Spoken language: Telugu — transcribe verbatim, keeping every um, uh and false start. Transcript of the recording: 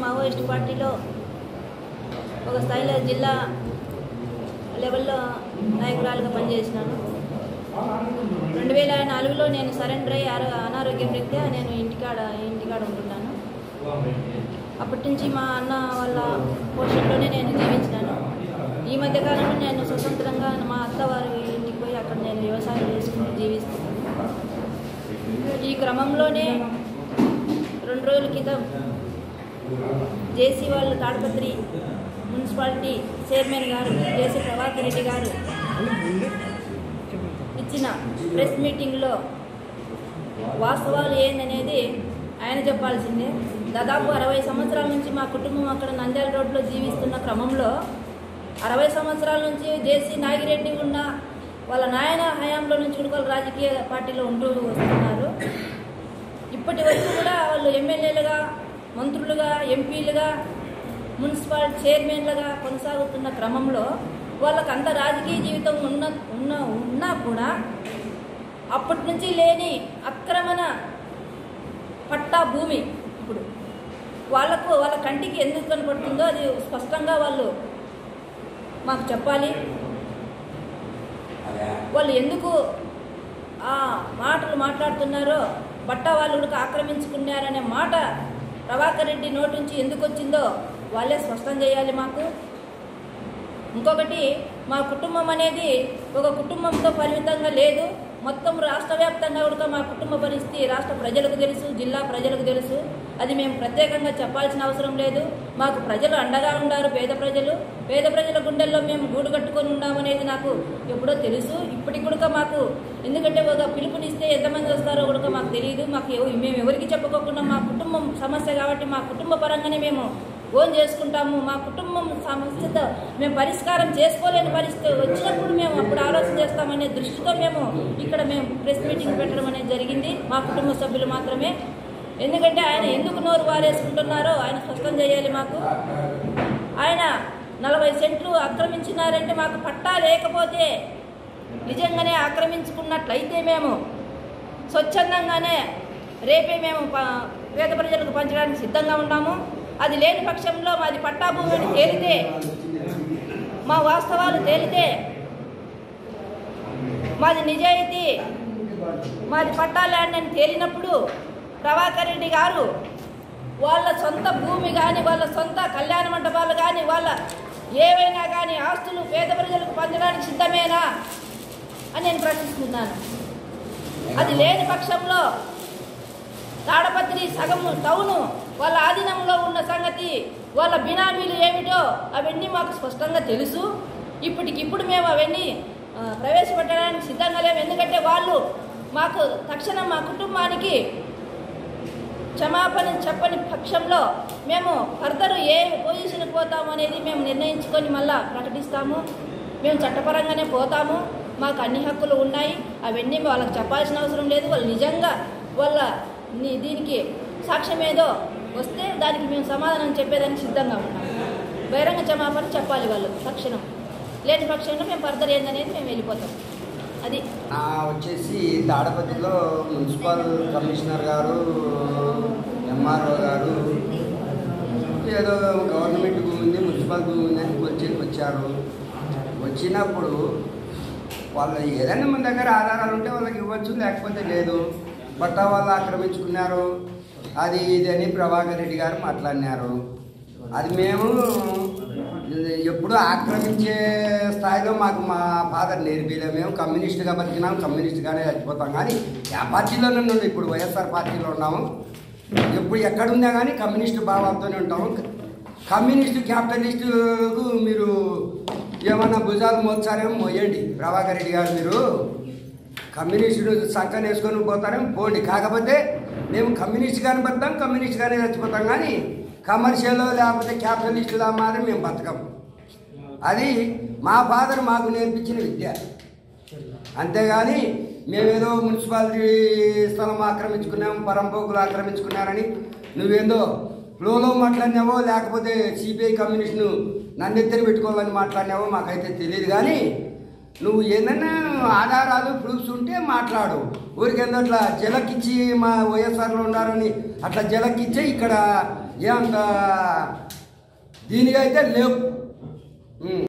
మావోయిస్ట్ పార్టీలో ఒక స్థాయిలో జిల్లా లెవెల్లో నాయకురాలుగా పనిచేసినాను. రెండు వేల నాలుగులో నేను సరెండర్ అయ్యి అనారోగ్యం రీత్యా నేను ఇంటికాడ ఇంటికాడ ఉంటున్నాను. అప్పటి నుంచి మా అన్న వాళ్ళ పోషణలోనే నేను జీవించినాను. ఈ మధ్యకాలంలో నేను స్వతంత్రంగా మా అత్తవారి ఇంటికి పోయి అక్కడ నేను వ్యవసాయం చేసుకుని జీవిస్తున్నాను. ఈ క్రమంలోనే రెండు రోజుల క్రితం జేసీ వాళ్ళు తాడపత్రి మున్సిపాలిటీ చైర్మన్ గారు జేసీ ప్రభాకర్ రెడ్డి గారు ఇచ్చిన ప్రెస్ మీటింగ్లో వాస్తవాలు ఏందనేది ఆయన చెప్పాల్సిందే. దాదాపు అరవై సంవత్సరాల నుంచి మా కుటుంబం అక్కడ నంద్యాల రోడ్లో జీవిస్తున్న క్రమంలో అరవై సంవత్సరాల నుంచి జేసీ నాగిరెడ్డి ఉన్న వాళ్ళ నాయన హయాంలో నుంచి కూడా రాజకీయ పార్టీలో ఉంటూ వస్తున్నారు. ఇప్పటి వరకు కూడా వాళ్ళు ఎమ్మెల్యేలుగా, మంత్రులుగా, ఎంపీలుగా, మున్సిపల్ చైర్మన్లుగా కొనసాగుతున్న క్రమంలో వాళ్ళకు అంత రాజకీయ జీవితం ఉన్న ఉన్న ఉన్నా కూడా అప్పటి నుంచి లేని ఆక్రమణ పట్టా భూమి ఇప్పుడు వాళ్ళకు వాళ్ళ కంటికి ఎందుకు కనపడుతుందో అది స్పష్టంగా వాళ్ళు మాకు చెప్పాలి. వాళ్ళు ఎందుకు ఆ మాటలు మాట్లాడుతున్నారో, బట్ట వాళ్ళు కూడా ఆక్రమించుకున్నారనే మాట ప్రభాకర్ రెడ్డి నోటి నుంచి ఎందుకు వచ్చిందో వాళ్ళే స్పష్టం చేయాలి మాకు. ఇంకొకటి, మా కుటుంబం అనేది ఒక కుటుంబంతో పరిమితంగా లేదు. మొత్తం రాష్ట్ర వ్యాప్తంగా కూడా మా కుటుంబ పరిస్థితి రాష్ట్ర ప్రజలకు తెలుసు, జిల్లా ప్రజలకు తెలుసు. అది మేము ప్రత్యేకంగా చెప్పాల్సిన అవసరం లేదు. మాకు ప్రజలు అండగా ఉన్నారు. పేద ప్రజలు పేద ప్రజల గుండెల్లో మేము గూడు కట్టుకొని ఉన్నామనేది నాకు ఎప్పుడో తెలుసు. ఇప్పటికి కూడా మాకు ఎందుకంటే ఒక పిలుపునిస్తే ఎంతమంది వస్తారో కూడా మాకు తెలియదు. మాకు మేము ఎవరికి చెప్పుకోకుండా మా కుటుంబం సమస్య కాబట్టి మా కుటుంబ పరంగానే మేము ఓన్ చేసుకుంటాము. మా కుటుంబం సమస్యతో మేము పరిష్కారం చేసుకోలేని పరిస్థితి వచ్చినప్పుడు మేము అప్పుడు ఆలోచన చేస్తామనే దృష్టితో మేము ఇక్కడ మేము ప్రెస్ మీటింగ్ పెట్టడం అనేది జరిగింది. మా కుటుంబ సభ్యులు మాత్రమే. ఎందుకంటే ఆయన ఎందుకు నోరు వారేసుకుంటున్నారో ఆయన స్పష్టం చేయాలి మాకు. ఆయన నలభై సెంట్లు ఆక్రమించినారంటే మాకు పట్టా లేకపోతే నిజంగానే ఆక్రమించుకున్నట్లయితే మేము స్వచ్ఛందంగానే రేపే మేము పేద ప్రజలకు పంచడానికి సిద్ధంగా ఉన్నాము. అది లేని పక్షంలో మాది పట్టా భూమి అని తేలితే, మా వాస్తవాలు తేలితే, మాది నిజాయితీ, మాది పట్టా ల్యాండ్ అని తేలినప్పుడు ప్రభాకర్ రెడ్డి గారు వాళ్ళ సొంత భూమి కానీ, వాళ్ళ సొంత కళ్యాణ మండపాలు కానీ, వాళ్ళ ఏవైనా కానీ ఆస్తులు పేద ప్రజలకు పంచడానికి సిద్ధమేనా అని నేను ప్రశ్నిస్తున్నాను. అది లేని పక్షంలో తాడపత్రి సగము టౌను వాళ్ళ ఆధీనంలో ఉన్న సంగతి, వాళ్ళ బినామీలు ఏమిటో అవన్నీ మాకు స్పష్టంగా తెలుసు. ఇప్పటికిప్పుడు మేము అవన్నీ ప్రవేశపెట్టడానికి సిద్ధంగా లేము. ఎందుకంటే వాళ్ళు మాకు తక్షణం మా కుటుంబానికి క్షమాపణ చెప్పని పక్షంలో మేము ఫర్దర్ ఏ పొజిషన్కి పోతాము అనేది మేము నిర్ణయించుకొని మళ్ళా ప్రకటిస్తాము. మేము చట్టపరంగానే పోతాము. మాకు అన్ని హక్కులు ఉన్నాయి. అవన్నీ వాళ్ళకి చెప్పాల్సిన అవసరం లేదు. వాళ్ళు నిజంగా వాళ్ళ దీనికి సాక్ష్యం ఏదో వస్తే దానికి మేము సమాధానం చెప్పేదానికి సిద్ధంగా ఉన్నాము. బహిరంగ క్షమాపణ చెప్పాలి వాళ్ళు తక్షణం. లేని పక్షంలో మేము ఫర్దర్ ఏందనేది మేము వెళ్ళిపోతాం. అది వచ్చేసి తాడపత్రిలో మున్సిపల్ కమిషనర్ గారు, ఎంఆర్ఓ గారు ఏదో గవర్నమెంట్ భూమి ఉంది, మున్సిపల్ భూమి ఉందని వచ్చి వచ్చారు. వచ్చినప్పుడు వాళ్ళు ఏదైనా మన దగ్గర ఆధారాలు ఉంటే వాళ్ళకి ఇవ్వచ్చు, లేకపోతే లేదు. పట్టా వాళ్ళు ఆక్రమించుకున్నారు అది ఇది అని ప్రభాకర్ రెడ్డి గారు మాట్లాడినారు. అది మేము ఎప్పుడు ఆక్రమించే స్థాయిలో మాకు మా ఫాదర్ నేర్పిలే. మేము కమ్యూనిస్ట్గా బతికినాం, కమ్యూనిస్ట్గానే చచ్చిపోతాం. కానీ ఆ పార్టీలోనే ఉన్నాం, ఇప్పుడు వైఎస్ఆర్ పార్టీలో ఉన్నాము. ఎప్పుడు ఎక్కడున్నా కానీ కమ్యూనిస్టు భావాలతోనే ఉంటాము. కమ్యూనిస్టు క్యాపిటలిస్టుకు మీరు ఏమన్నా భుజాలు మోస్తారేమో మోయండి. ప్రభాకర్ రెడ్డి గారు మీరు కమ్యూనిస్టులు సంఖ్య వేసుకొని పోతారేమో పోండి. కాకపోతే మేము కమ్యూనిస్ట్గానే బతాం, కమ్యూనిస్ట్గానే చచ్చిపోతాం. కానీ కమర్షియల్ లేకపోతే క్యాపిటలిస్టులా మాత్రం మేము బతకం. అది మా ఫాదర్ మాకు నేర్పించిన విద్య. అంతేగాని మేమేదో మున్సిపాలిటీ స్థలం ఆక్రమించుకున్నాము, పరంపోకులు ఆక్రమించుకున్నారని నువ్వేందో ఫ్లోలో మాట్లాడినావో లేకపోతే సిపిఐ కమ్యూనిస్టును నన్నెత్తరి పెట్టుకోవాలని మాట్లాడినావో మాకైతే తెలియదు. కానీ నువ్వు ఏదైనా ఆధారాలు ప్రూఫ్స్ ఉంటే మాట్లాడు. ఊరికి ఏందో అట్లా జలకిచ్చి మా వైఎస్ఆర్లో ఉన్నారని అట్లా జలకిచ్చే ఇక్కడ ఏమంత దీనిగా అయితే లేవు.